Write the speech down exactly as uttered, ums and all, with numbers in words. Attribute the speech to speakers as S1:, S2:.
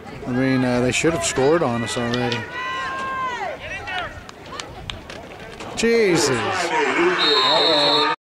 S1: I mean, uh, they should have scored on us already. Jesus.